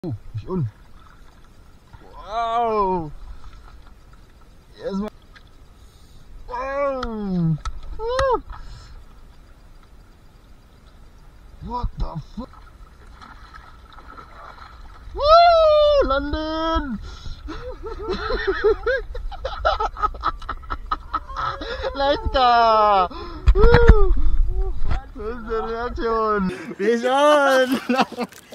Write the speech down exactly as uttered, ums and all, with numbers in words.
Oh, yun. Wow! Yes, man. Wow! Woo! What the fuck? Woo! London! Nice ka! Woo! What's the reaction? Vision!